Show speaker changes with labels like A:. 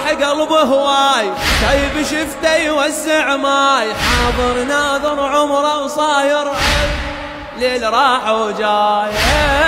A: قلب هواي شايب شفته يوزع ماي حاضر ناظر عمره وصاير ليل راح وجاي